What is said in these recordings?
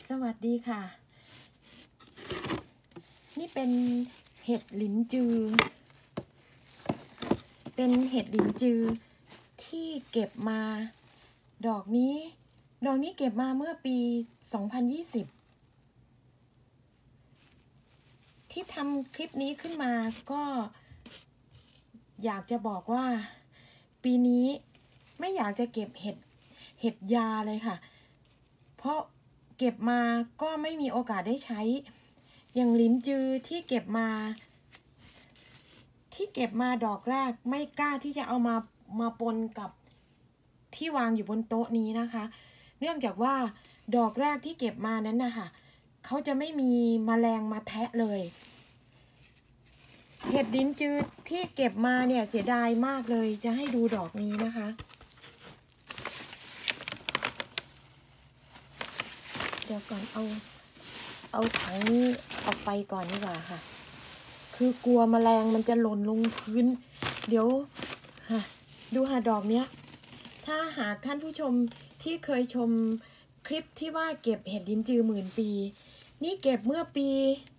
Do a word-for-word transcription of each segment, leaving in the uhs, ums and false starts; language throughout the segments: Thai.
สวัสดีค่ะนี่เป็นเห็ดหลินจือเป็นเห็ดหลินจือที่เก็บมาดอกนี้ดอกนี้เก็บมาเมื่อปีสองพันยี่สิบที่ทำคลิปนี้ขึ้นมาก็อยากจะบอกว่าปีนี้ไม่อยากจะเก็บเห็ดเห็ดยาเลยค่ะเพราะเก็บมาก็ไม่มีโอกาสได้ใช้อย่างลิ้นจือที่เก็บมาที่เก็บมาดอกแรกไม่กล้าที่จะเอามามาปนกับที่วางอยู่บนโต๊ะนี้นะคะเนื่องจากว่าดอกแรกที่เก็บมานั้นนะคะเขาจะไม่มีแมลงมาแทะเลยเห็ดลิ้นจือที่เก็บมาเนี่ยเสียดายมากเลยจะให้ดูดอกนี้นะคะเดี๋ยวก่อนเอาเอาถังนี้ออกไปก่อนดีกว่าค่ะคือกลัวแมลงมันจะหล่นลงพื้นเดี๋ยวค่ะดูค่ะดอกเนี้ยถ้าหากท่านผู้ชมที่เคยชมคลิปที่ว่าเก็บเห็ดลิ้นจือหมื่นปีนี่เก็บเมื่อปี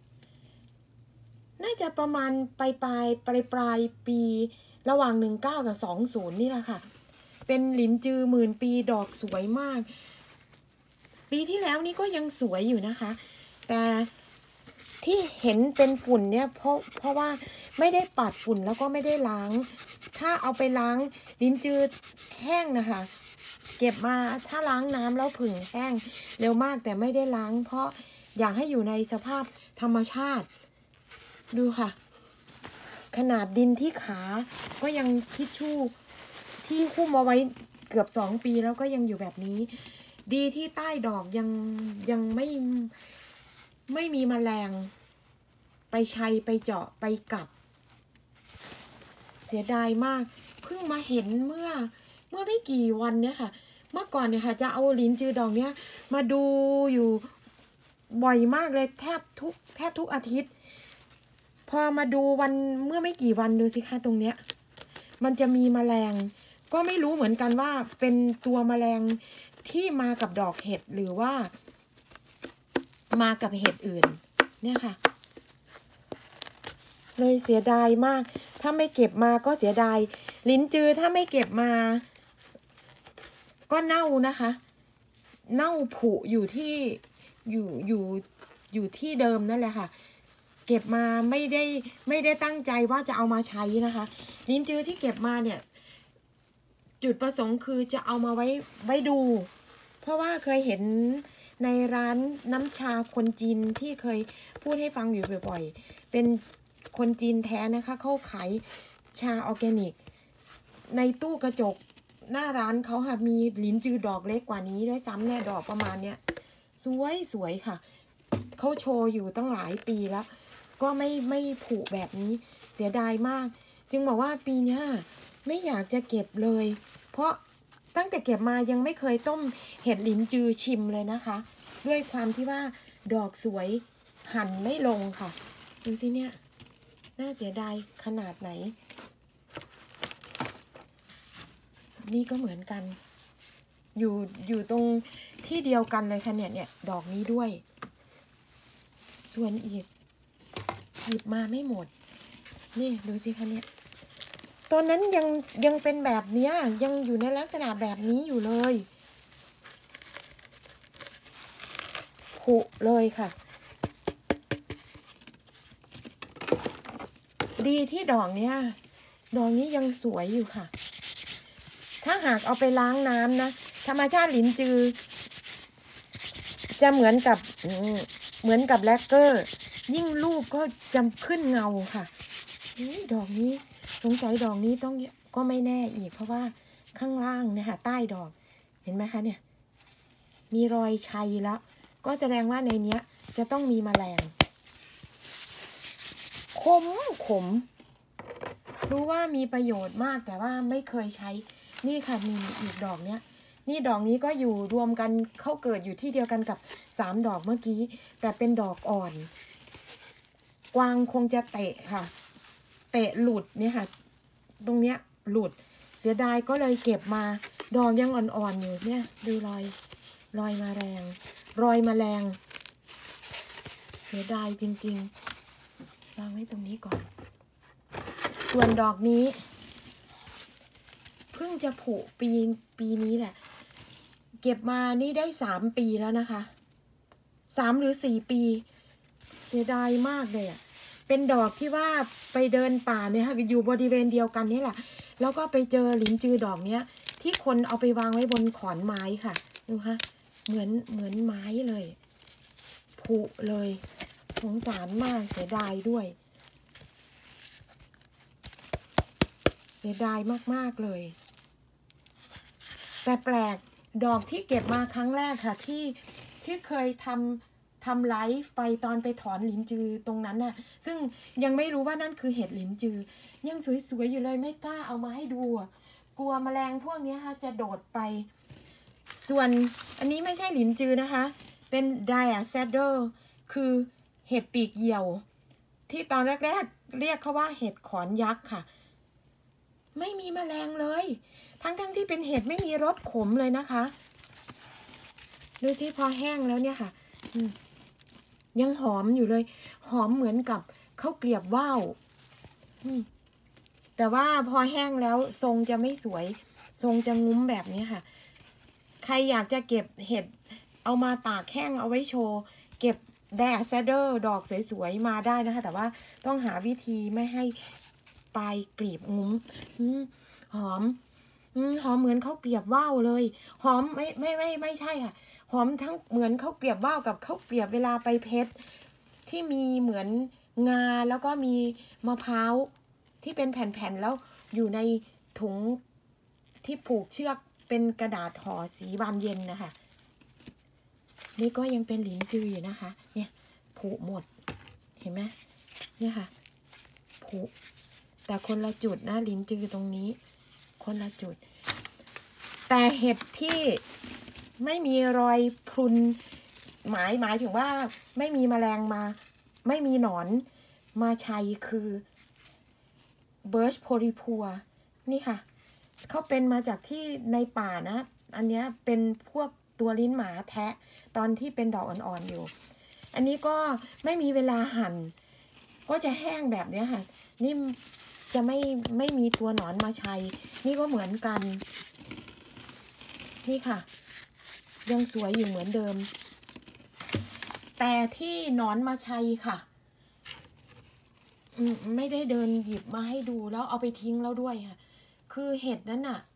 น่าจะประมาณปลายปลายปลายปลายปีระหว่างหนึ่งเก้ากับสองศูนย์นี่แหละค่ะเป็นลิ้นจือหมื่นปีดอกสวยมากปีที่แล้วนี่ก็ยังสวยอยู่นะคะแต่ที่เห็นเป็นฝุ่นเนี่ยเพราะเพราะว่าไม่ได้ปัดฝุ่นแล้วก็ไม่ได้ล้างถ้าเอาไปล้างลิ้นจือแห้งนะคะเก็บมาถ้าล้างน้ำแล้วผึ่งแห้งเร็วมากแต่ไม่ได้ล้างเพราะอยากให้อยู่ในสภาพธรรมชาติดูค่ะขนาดดินที่ขาก็ยังทิชชู่ที่หุ้มเอาไว้เกือบสองปีแล้วก็ยังอยู่แบบนี้ดีที่ใต้ดอกยังยังไม่ไม่มีแมลงไปชัยไปเจาะไปกัดเสียดายมากเพิ่งมาเห็นเมื่อเมื่อไม่กี่วันเนี้ยค่ะเมื่อก่อนเนี่ยค่ะจะเอาลิ้นจือดอกเนี้ยมาดูอยู่บ่อยมากเลยแทบทุกแทบทุกอาทิตย์พอมาดูวันเมื่อไม่กี่วันดูสิคะตรงเนี้ยมันจะมีแมลงก็ไม่รู้เหมือนกันว่าเป็นตัวแมลงที่มากับดอกเห็ดหรือว่ามากับเห็ดอื่นเนี่ยค่ะเลยเสียดายมากถ้าไม่เก็บมาก็เสียดายลิ้นจือถ้าไม่เก็บมาก็เน่านะคะเน่าผุอยู่ที่อยู่อยู่อยู่ที่เดิมนั่นแหละค่ะเก็บมาไม่ได้ไม่ได้ตั้งใจว่าจะเอามาใช้นะคะลิ้นจือที่เก็บมาเนี่ยจุดประสงค์คือจะเอามาไว้ไว้ดูเพราะว่าเคยเห็นในร้านน้ำชาคนจีนที่เคยพูดให้ฟังอยู่บ่อยๆเป็นคนจีนแท้นะคะเขาขายชาออร์แกนิกในตู้กระจกหน้าร้านเขาค่ะมีลิ้นจือดอกเล็กกว่านี้ด้วยซ้ำเนี่ยดอกประมาณเนี้ยสวยสวยค่ะเขาโชว์อยู่ตั้งหลายปีแล้วก็ไม่ไม่ผุแบบนี้เสียดายมากจึงบอกว่าปีนี้ไม่อยากจะเก็บเลยเพราะตั้งแต่เก็บมายังไม่เคยต้มเห็ดลิ้นจือชิมเลยนะคะด้วยความที่ว่าดอกสวยหั่นไม่ลงค่ะดูสิเนี่ยน่าเสียดายขนาดไหนนี่ก็เหมือนกันอยู่อยู่ตรงที่เดียวกันเลยค่ะเนี่ยเนี่ยดอกนี้ด้วยส่วนอีกหยิบมาไม่หมดนี่ดูสิคะเนี่ยตอนนั้นยังยังเป็นแบบนี้ยังอยู่ในลักษณะแบบนี้อยู่เลยผุเลยค่ะดีที่ดอกเนี้ยดอกนี้ยังสวยอยู่ค่ะถ้าหากเอาไปล้างน้ำนะธรรมชาติลิ้นจือจะเหมือนกับเหมือนกับแลกเกอร์ยิ่งลูกก็จะขึ้นเงาค่ะดอกนี้สงสัยดอกนี้ต้องก็ไม่แน่อีกเพราะว่าข้างล่างเนี่ยค่ะใต้ดอกเห็นไหมคะเนี่ยมีรอยชัยแล้วก็แสดงว่าในเนี้ยจะต้องมีแมลงขมขมรู้ว่ามีประโยชน์มากแต่ว่าไม่เคยใช้นี่ค่ะมีอีกดอกเนี้ยนี่ดอกนี้ก็อยู่รวมกันเขาเกิดอยู่ที่เดียวกันกับสามดอกเมื่อกี้แต่เป็นดอกอ่อนกวางคงจะเตะค่ะเตะหลุดเนี่ยค่ะตรงเนี้ยหลุดเสียดายก็เลยเก็บมาดอกยังอ่อนๆอยู่เนี่ยดูรอยรอยมาแรงรอยแมลงเสียดายจริงๆวางไว้ตรงนี้ก่อนส่วนดอกนี้เพิ่งจะผุปีปีนี้แหละเก็บมานี่ได้สามปีแล้วนะคะสามหรือสี่ปีเสียดายมากเลยอ่ะเป็นดอกที่ว่าไปเดินป่าเนี่ยค่ะอยู่บริเวณเดียวกันนี่แหละแล้วก็ไปเจอหลินจือดอกเนี้ยที่คนเอาไปวางไว้บนขอนไม้ค่ะดูค่ะเหมือนเหมือนไม้เลยผุเลยสงสารมากเสียดายด้วยเสียดายมากๆเลยแต่แปลกดอกที่เก็บมาครั้งแรกค่ะที่ที่เคยทำทำไลฟ์ไปตอนไปถอนหลินจือตรงนั้นน่ะซึ่งยังไม่รู้ว่านั่นคือเห็ดหลินจือยังสวยๆอยู่เลยไม่กล้าเอามาให้ดูกลัวแมลงพวกนี้ค่ะจะโดดไปส่วนอันนี้ไม่ใช่หลินจือนะคะเป็นไดอะแซดเดอร์คือเห็ดปีกเหยี่ยวที่ตอนแรกๆเรียกเขาว่าเห็ดขอนยักษ์ค่ะไม่มีแมลงเลยทั้งๆ ท, ที่เป็นเห็ดไม่มีรสขมเลยนะคะดูที่พอแห้งแล้วเนี่ยค่ะยังหอมอยู่เลยหอมเหมือนกับข้าวเกลียบว่าวแต่ว่าพอแห้งแล้วทรงจะไม่สวยทรงจะงุ้มแบบนี้ค่ะใครอยากจะเก็บเห็ดเอามาตากแห้งเอาไว้โชว์เก็บแดดแซดเดอร์ดอกสวยๆมาได้นะคะแต่ว่าต้องหาวิธีไม่ให้ปลายกลีบงุ้มหอมหอมเหมือนข้าวเกลียบว่าวเลยหอมไม่ไม่ไม่ไม่ใช่ค่ะหอมทั้งเหมือนข้าวเกลียบว่าวกับข้าวเกลียบเวลาไปเพชรที่มีเหมือนงาแล้วก็มีมะพร้าวที่เป็นแผ่นๆแล้วอยู่ในถุงที่ผูกเชือกเป็นกระดาษห่อสีบานเย็นนะคะนี่ก็ยังเป็นหลินจืออยู่นะคะเนี่ยผุหมดเห็นไหมเนี่ยค่ะผุแต่คนละจุดนะหลินจือตรงนี้คนละจุดแต่เห็ดที่ไม่มีรอยพรุนหมายหมายถึงว่าไม่มีแมลงมาไม่มีหนอนมาชัยคือเบิร์ชโพลิพัวนี่ค่ะเขาเป็นมาจากที่ในป่านะอันนี้เป็นพวกตัวลิ้นหมาแทะตอนที่เป็นดอกอ่อนๆอยู่อันนี้ก็ไม่มีเวลาหั่นก็จะแห้งแบบนี้ค่ะนี่จะไม่ไม่มีตัวหนอนมาชัยนี่ก็เหมือนกันนี่ค่ะยังสวยอยู่เหมือนเดิมแต่ที่หนอนมาชัยค่ะไม่ได้เดินหยิบมาให้ดูแล้วเอาไปทิ้งแล้วด้วยค่ะคือเห็ดนั้นน่ะ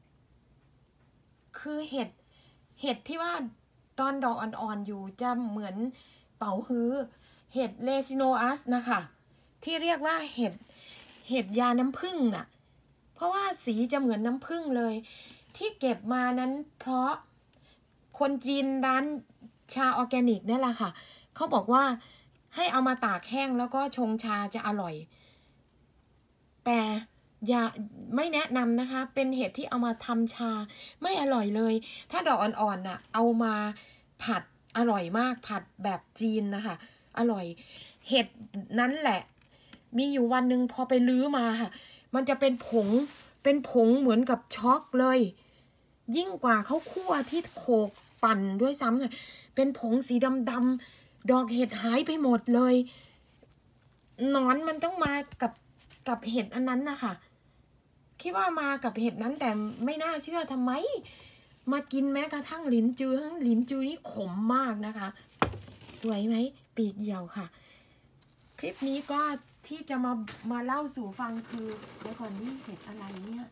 คือเห็ดเห็ดที่ว่าตอนดอกอ่อนๆอยู่จะเหมือนเป๋าฮื้อเห็ดเลซิโนอัสนะคะที่เรียกว่าเห็ดเห็ดยาน้ำผึ้งน่ะเพราะว่าสีจะเหมือนน้ำผึ้งเลยที่เก็บมานั้นเพราะคนจีนร้านชาออร์แกนิกนี่แหละค่ะเขาบอกว่าให้เอามาตากแห้งแล้วก็ชงชาจะอร่อยแต่อย่าไม่แนะนำนะคะเป็นเห็ดที่เอามาทำชาไม่อร่อยเลยถ้าดอกอ่อนๆน่ะเอามาผัดอร่อยมากผัดแบบจีนนะคะอร่อยเห็ดนั้นแหละมีอยู่วันหนึ่งพอไปลื้อมาค่ะมันจะเป็นผงเป็นผงเหมือนกับช็อกเลยยิ่งกว่าเขาคั่วที่โขกปั่นด้วยซ้ำค่ะเป็นผงสีดำๆดอกเห็ดหายไปหมดเลยหนอนมันต้องมากับกับเห็ดอันนั้นนะคะคิดว่ามากับเห็ดนั้นแต่ไม่น่าเชื่อทำไมมากินแม้กระทั่งหลินจือทั้งหลินจือนี่ขมมากนะคะสวยไหมปีกเหี่ยวค่ะคลิปนี้ก็ที่จะมามาเล่าสู่ฟังคือเดี๋ยวก่อนนี่เห็ดอะไรเนี่ย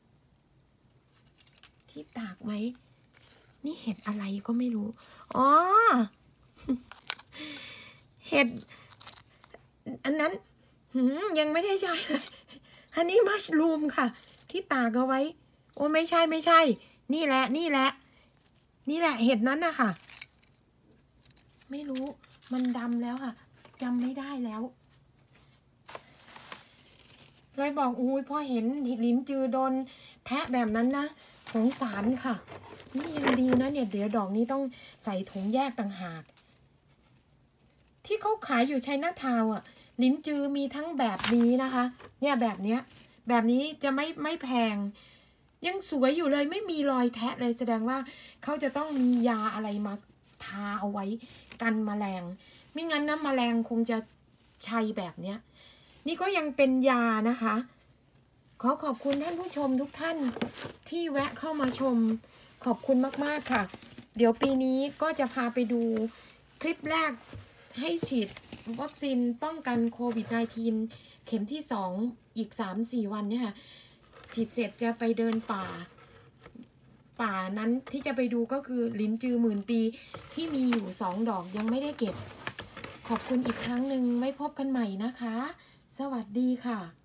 ที่ตากไหมนี่เห็ดอะไรก็ไม่รู้อ๋อเห็ดอันนั้นยังไม่ได้ใช้เลยอันนี้มัชรูมค่ะที่ตากเอาไว้โอ้ไม่ใช่ไม่ใช่นี่แหละนี่แหละนี่แหละเห็ดนั้นนะคะไม่รู้มันดำแล้วค่ะจำไม่ได้แล้วเลยบอกอุ้ยพอเห็นลิ้นจือโดนแทะแบบนั้นนะสงสารค่ะนี่ยังดีนะเนี่ยเดี๋ยวดอกนี้ต้องใส่ถุงแยกต่างหากที่เขาขายอยู่ไชน่าทาวน์อ่ะลิ้นจือมีทั้งแบบนี้นะคะเนี่ยแบบเนี้ยแบบนี้จะไม่ไม่แพงยังสวยอยู่เลยไม่มีรอยแทะเลยแสดงว่าเขาจะต้องมียาอะไรมาทาเอาไว้กันแมลงไม่งั้นนะแมลงคงจะชัยแบบเนี้ยนี่ก็ยังเป็นยานะคะขอขอบคุณท่านผู้ชมทุกท่านที่แวะเข้ามาชมขอบคุณมากๆค่ะเดี๋ยวปีนี้ก็จะพาไปดูคลิปแรกให้ฉีดวัคซีนป้องกันโควิด สิบเก้า เข็มที่สองอีก สามถึงสี่ วันเนี่ยค่ะฉีดเสร็จจะไปเดินป่าป่านั้นที่จะไปดูก็คือลิ้นจือหมื่นปีที่มีอยู่สองดอกยังไม่ได้เก็บขอบคุณอีกครั้งหนึ่งไว้พบกันใหม่นะคะสวัสดีค่ะ